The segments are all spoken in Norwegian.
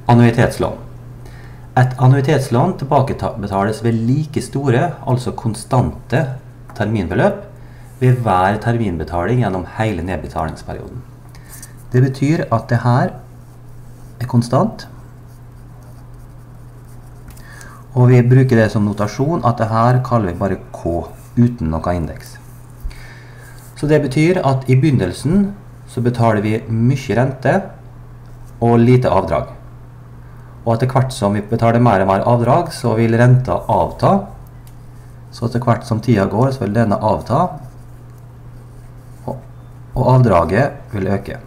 Annuitetslån. Et annuitetslån tilbakebetales ved like store, altså konstante, terminbeløp ved hver terminbetaling gjennom hele nedbetalingsperioden. Det betyr at det her er konstant, og vi bruker det som notasjon at det her kaller vi bare K, uten noe indeks. Så det betyr at i begynnelsen så betaler vi mye rente og lite avdrag. Og etter hvert som vi betaler mer og mer avdrag, så vil renta avta. Så etter hvert som tida går, så vil denne avta, og avdraget vil øke.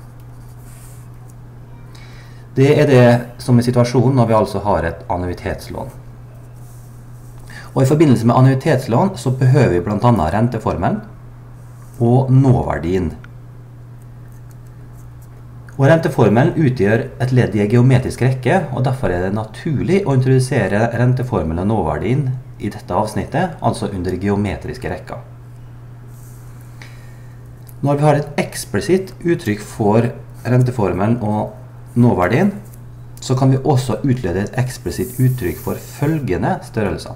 Det er det som er situasjonen når vi altså har et annuitetslån. Og i forbindelse med annuitetslån så behøver vi blant annet renteformelen og nåverdien. Og renteformelen utgjør et ledd i en geometrisk rekke, og derfor er det naturlig å introdusere renteformelen og nåverdien i dette avsnittet, altså under geometriske rekker. Når vi har et eksplisitt uttrykk for renteformelen og nåverdien, så kan vi også utlede et eksplisitt uttrykk for følgende størrelser.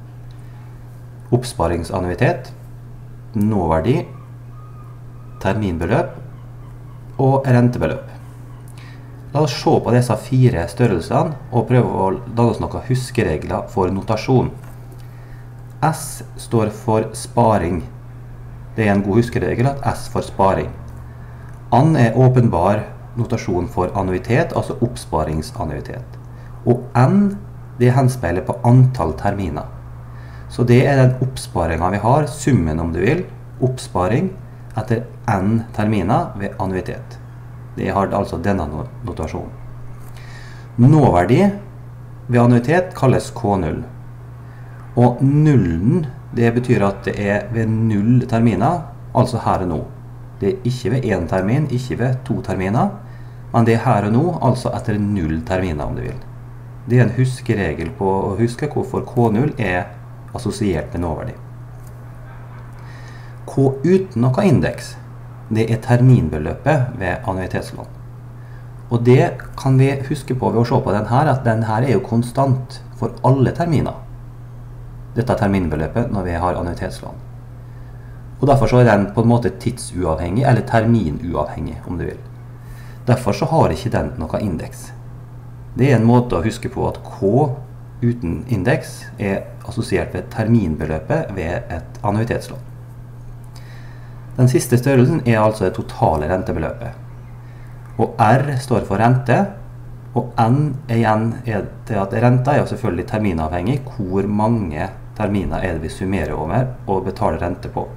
Oppsparingsannuitet, nåverdi, terminbeløp og rentebeløp. La oss se på disse 4 størrelsene og prøve å lage oss noen huskeregler for notasjon. S står for sparing. Det er en god huskeregel at S for sparing. An er åpenbar notasjon for annuitet, altså oppsparingsannuitet. Og N, det henspeiler på antall terminer. Så det er den oppsparingen vi har, summen om du vil, oppsparing etter N terminer ved annuitet. Det har altså denne notasjonen. Nåverdi ved annuitet kalles K0. Og nullen, det betyr at det er ved 0 terminer, altså her og nå. Det er ikke ved 1 termin, ikke ved 2 terminer, men det er her og nå, altså etter 0 terminer om du vil. Det er en huskeregel på å huske hvorfor K0 er assosiert med nåverdi. K uten noe indeks, det er terminbeløpet ved annuitetslån. Og det kan vi huske på ved å se på den her, at den her er jo konstant for alle terminer. Dette er terminbeløpet når vi har annuitetslån. Og derfor så er den på en måte tidsuavhengig, eller terminuavhengig, om du vil. Derfor så har ikke den noe indeks. Det er en måte å huske på at K uten indeks er assosiert ved terminbeløpet ved et annuitetslån. Den siste størrelsen er altså det totale rentebeløpet. Og R står for rente, og N igjen er til at renta er jo selvfølgelig terminavhengig. Hvor mange terminer er det vi summerer over og betaler rente på.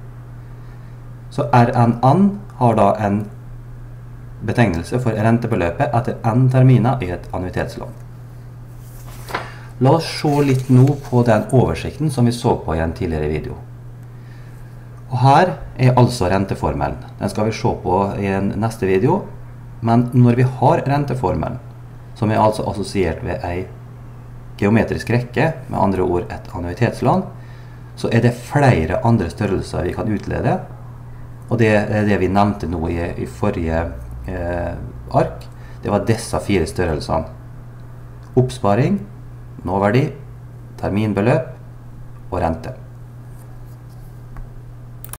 Så RNN har da en betegnelse for rentebeløpet etter N terminer i et annuitetslån. La oss se litt nå på den oversikten som vi så på i en tidligere video. Og her er altså renteformelen. Den skal vi se på i en neste video. Men når vi har renteformelen, som er altså assosiert ved en geometrisk rekke, med andre ord et annuitetslån, så er det flere andre størrelser vi kan utlede. Og det er det vi nevnte nå i forrige ark. Det var disse 4 størrelsene. Oppsparing, nåverdi, terminbeløp og rente.